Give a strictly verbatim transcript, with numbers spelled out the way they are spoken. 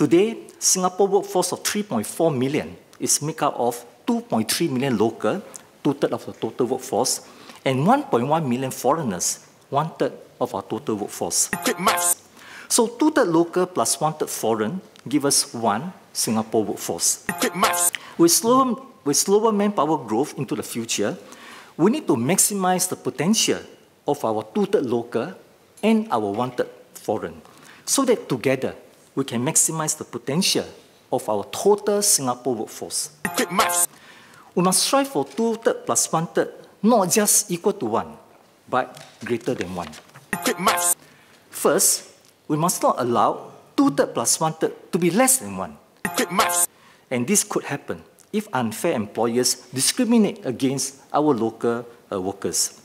Today, Singapore workforce of three point four million is made up of two point three million local, two-thirds of the total workforce, and one point one million foreigners, one-third of our total workforce. So two-thirds local plus one-third foreign give us one Singapore workforce. With slower, with slower manpower growth into the future, we need to maximize the potential of our two-thirds local and our one-third foreign, so that together we can maximize the potential of our total Singapore workforce. We must strive for two-thirds plus one-third, not just equal to one, but greater than one. First, we must not allow two-thirds plus one-third to be less than one. And this could happen if unfair employers discriminate against our local uh, workers.